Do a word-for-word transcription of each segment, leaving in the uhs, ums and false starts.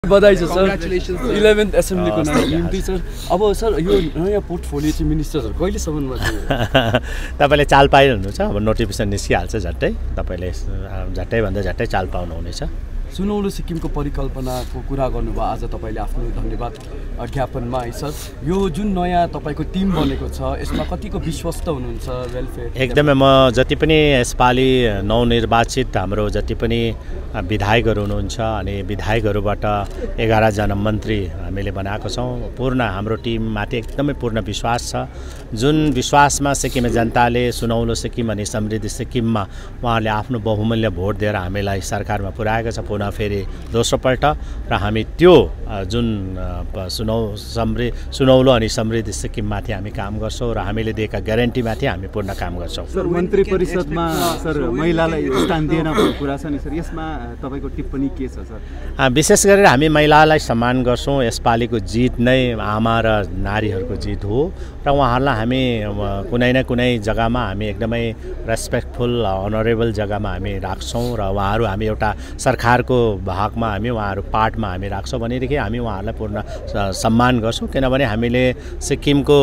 बधाई छ sir, eleventh एसेम्ब्लीको निम्ति सर। अब सर यो नयाँ पोर्टफोलियो चाहिँ मिनिस्टरहरू कहिलेसम्ममा चाहिँ तपाईँले चाल पाइरहनु छ। अब नोटिफिकेसन निस्किहाल्छ झट्टै, तपाईँले झट्टै भन्दा झट्टै चाल पाउनुहुनेछ। सुनौलो सिक्किमको परिकल्पनाको कुरा गर्नुभयो आज तपाईँले आफ्नो धन्यवाद ज्ञापनमा है सर। यो जुन नयाँ तपाईँको टिम बनेको छ यसमा कतिको विश्वस्त हुनुहुन्छ वेलफेयर? एकदमै, म जति पनि यसपालि नवनिर्वाचित हाम्रो जति पनि विधायकहरू हुनुहुन्छ अनि विधायकहरूबाट एघारजना मन्त्री हामीले बनाएको छौँ। पूर्ण हाम्रो टिममाथि एकदमै पूर्ण विश्वास छ। जुन विश्वासमा सिक्किमे जनताले सुनौलो सिक्किम अनि समृद्धि सिक्किममा उहाँहरूले आफ्नो बहुमूल्य भोट दिएर हामीलाई सरकारमा पुर्याएको छ पुनः फेरि दोस्रोपल्ट, र हामी त्यो जुन सुनौ समृ सुनौलो अनि समृद्धि सिक्किममाथि हामी काम गर्छौँ र हामीले दिएका ग्यारेन्टीमाथि हामी पूर्ण काम गर्छौँ। सर, मन्त्री परिषदमा सर महिलालाई स्थान दिएन भन्ने कुरा छ नि सर, यसमा तपाईँको टिप्पणी के छ सर? विशेष गरेर हामी महिलालाई सम्मान गर्छौँ। यसपालिको जित नै आमा र नारीहरूको जित हो र उहाँहरूलाई हामी कुनै न कुनै जग्गामा हामी एकदमै रेस्पेक्टफुल अनरेबल जग्गामा हामी राख्छौँ र उहाँहरू हामी एउटा सरकारको भागमा हामी उहाँहरू पार्टमा हामी राख्छौँ भनेदेखि हामी उहाँहरूलाई पूर्ण सम्मान गर्छौँ। किनभने हामीले सिक्किमको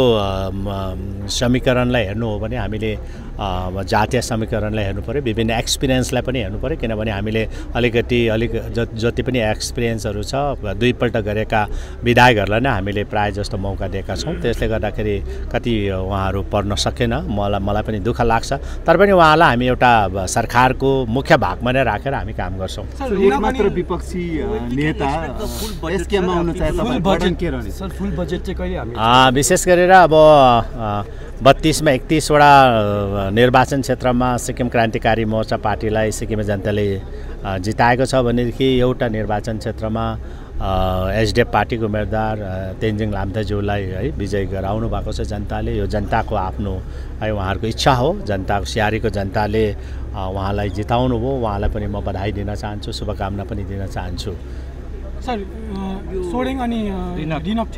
समीकरणलाई हेर्नु हो भने हामीले जातीय समीकरणलाई हेर्नु पऱ्यो, विभिन्न एक्सपिरियन्सलाई पनि हेर्नु पऱ्यो। किनभने हामीले अलिकति अलिक जति पनि एक्सपिरियन्सहरू छ दुईपल्ट गरेका विधायकहरूलाई नै हामीले प्रायः जस्तो मौका दिएका छौँ। त्यसले गर्दाखेरि कति उहाँहरू पर्न सकेन, मलाई मलाई पनि दुःख लाग्छ। तर पनि उहाँलाई हामी एउटा सरकारको मुख्य भागमा नै राखेर हामी काम गर्छौँ। एक मात्र विपक्षी नेता एसकेएममा आउन चाहे तपाईँ बटन के रहने सर? फुल बजेट चाहिँ कहिले हामी विशेष गरेर अब बत्तीसमा एकतिसवटा निर्वाचन क्षेत्रमा सिक्किम क्रान्तिकारी मोर्चा पार्टीलाई सिक्किमे जनताले जिताएको छ भनेदेखि एउटा निर्वाचन क्षेत्रमा एसडिएफ पार्टीको उम्मेदवार तेन्जिङ लाम्थाज्यूलाई है विजय गराउनु भएको छ जनताले। यो जनताको आफ्नो है उहाँहरूको इच्छा हो। जनताको सियारीको जनताले उहाँलाई जिताउनु भयो। उहाँलाई पनि म बधाई दिन चाहन्छु, शुभकामना पनि दिन चाहन्छु। सर, सोरेङ अनि दिनक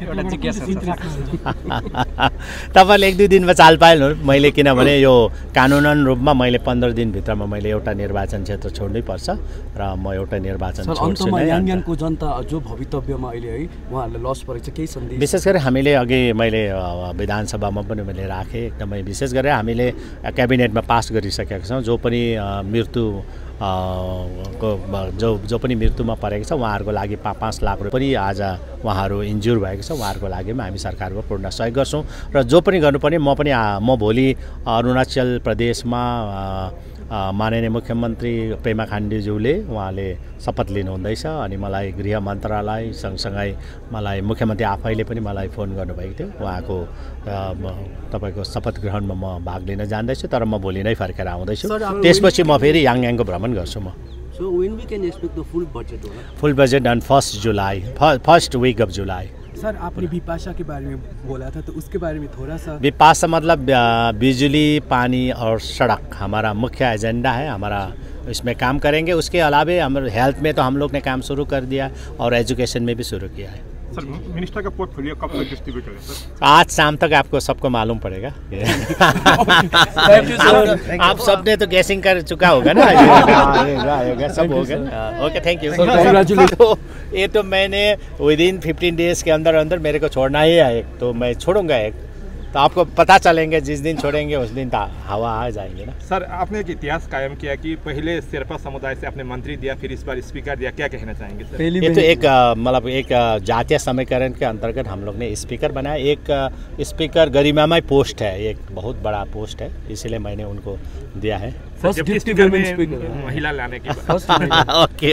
तपाईँले एक दुई दिनमा चाल पाएन मैले, किनभने यो कानुनन रूपमा मैले पन्ध्र दिनभित्रमा मैले एउटा निर्वाचन क्षेत्र छोड्नै पर्छ र म एउटा निर्वाचन छोड्छु नै। याङयाङको जनता जो भवितव्यमा अहिले है उहाँहरूलाई लस परेको छ, केही सन्देश? विशेष गरी हामीले अघि मैले विधानसभामा पनि मैले राखेँ, एकदमै विशेष गरेर हामीले क्याबिनेटमा पास गरिसकेका छौँ। जो पनि मृत्यु को जो जो पनि मृत्युमा परेको छ उहाँहरूको लागि पा पाँच लाख रुपियाँ पनि आज उहाँहरू इन्ज्युर भएको छ, उहाँहरूको लागि हामी सरकारमा पूर्ण सहयोग गर्छौँ। र जो पनि गर्नुपर्ने म पनि म भोलि अरुणाचल प्रदेशमा माननीय मुख्यमन्त्री पेमा खाण्डुज्यूले उहाँले शपथ लिनुहुँदैछ अनि मलाई गृह मन्त्रालय सँगसँगै मलाई मुख्यमन्त्री आफैले पनि मलाई फोन गर्नुभएको थियो। उहाँको तपाईँको शपथ ग्रहणमा म भाग लिन जाँदैछु, तर म भोलि नै फर्केर आउँदैछु। त्यसपछि म फेरि याङयाङको भ्रमण गर्छु। म So when we can expect the full budget? Full budget on first July, first week of July. Sir, आपने विपाशा के बारे में बोला था तो उसके बारे में थोड़ा सा। विपाशा मतलब बिजली, पानी और सड़क हमारा मुख्य एजेंडा है। हमारा इसमें काम करेंगे। उसके अलावा हमारे हेल्थ में तो हम लोग ने काम शुरू कर दिया और एजुकेशन में भी शुरू किया है। सर, मिनिस्टर का पोर्टफोलियो कब तक डिस्ट्रीब्यूट करें सर? आज शाम तक आपको सबको मालूम पड़ेगा। आप सबने तो गैसिंग कर चुका होगा ना। सब हो गया। Okay, thank you. तो ये तो मैंने विद इन फिफ्टीन डेज के अंदर अंदर मेरे को छोड़ना ही है एक, तो मैं छोड़ूंगा एक, तो आपको पता चलेंगे जिस दिन छोड़ेंगे उस दिन हवा आ जाएंगे ना। सर, आपने एक इतिहास कायम किया कि पहले शेरपा समुदाय से आपने मंत्री दिया, फिर इस बार स्पीकर दिया, क्या कहना चाहेंगे सर? ये तो एक मतलब एक जातीय समीकरण के अंतर्गत हम लोग ने स्पीकर बनाया। एक स्पीकर गरिमामय पोस्ट है, एक बहुत बड़ा पोस्ट है, इसलिए मैंने उनको दिया है। फर्स्ट महिला लाने की। ओके।